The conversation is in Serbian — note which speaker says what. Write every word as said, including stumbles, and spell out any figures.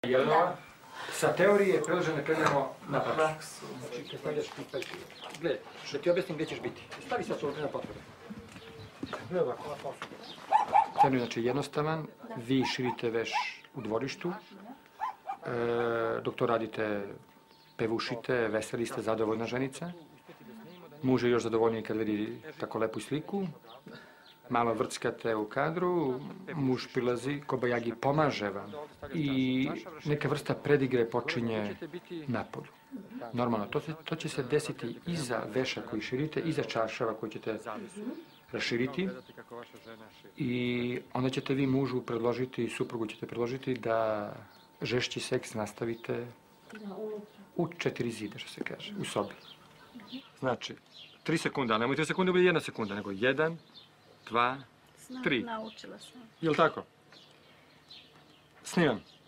Speaker 1: Jelena, sa teorije preložene krenemo na praksu. Znači, kad stavljaš pitanje, gledaj, da ti objasnim gdje ćeš biti. Stavi sad to na potvrde. Gledaj ovako, ovako. Ten je znači jednostavan, vi širite veš u dvorištu, dok to radite, pevušite, veseli ste, zadovoljna ženica. Muž je još zadovoljniji kad vidi tako lepu sliku. Malo vrckate u kadru, muž prilazi, kobajagi pomaže vam i neka vrsta predigre počinje napolju. Normalno, to, to će se desiti iza veša koji širite, iza čaršava koji ćete raširiti i onda ćete vi mužu predložiti, suprugu ćete predložiti da žešći seks nastavite u četiri zida, što se kaže, u sobi. Znači, tri sekunda, nemoj tri sekunde, bude jedna sekunda, nego jedan, dva, tri.
Speaker 2: Naučila sam.
Speaker 1: Jel' tako? Snimam.